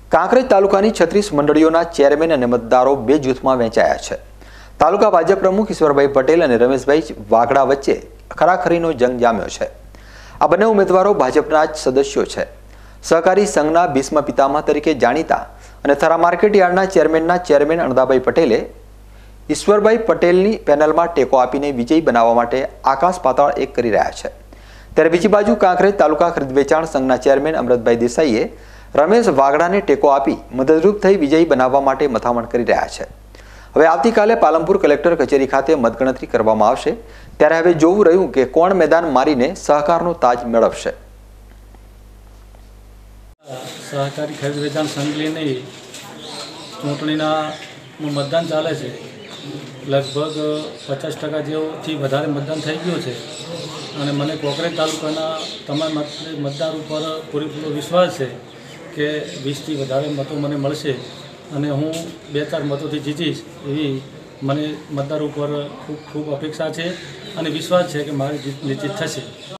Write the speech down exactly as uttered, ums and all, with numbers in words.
કાંકરેજ તાલુકાની છત્રીસ મંડળીઓના ચેરમેન અને મતદારો બે જૂથમાં વહેંચાયા છે। તાલુકા ભાજપ પ્રમુખ ઈશ્વરભાઈ પટેલ અને રમેશભાઈ વાઘડા વચ્ચે ખરાખરીનો જંગ જામ્યો છે। આ બંને ઉમેદવારો ભાજપના જ સદસ્યો છે। સહકારી સંઘના ભીષ્મ પિતામહ તરીકે જાણીતા અને થરા માર્કેટ યાર્ડના ચેરમેનના ચેરમેન અણદાભાઈ પટેલે ઈશ્વરભાઈ પટેલની પેનલમાં ટેકો આપીને વિજયી બનાવવા માટે આકાશ પાતાળ એક કરી રહ્યા છે। ત્યારે બીજી બાજુ કાંકરેજ તાલુકા ખરીદ વેચાણ સંઘના ચેરમેન અમૃતભાઈ દેસાઈએ રમેશ વાઘડાને ટેકો આપી મદદરૂપ થઈ વિજયી બનાવવા માટે મથામણ કરી રહ્યા છે। હવે આવતીકાલે પાલનપુર કલેક્ટર કચેરી ખાતે મતગણતરી કરવામાં આવશે। ત્યારે હવે જોવું રહ્યું કે કોણ મેદાન મારીને સહકારનો તાજ મેળવશે। सहकारी खरीद वेचाण संघ लईने चूंटणीना मतदान चाले छे। लगभग पचास टका जेवुं वधारे मतदान थई गयुं छे अने मने कांकरेज तालुकाना तमाम मतदार पर पूरेपूरो विश्वास है कि वीस थी वधारे मतो मने मळशे अने हूँ बे चार मतोथी जीतीश एवी मने मतदार पर खूब खूब अपेक्षा है अने विश्वास है कि मारी जीत निश्चित थशे।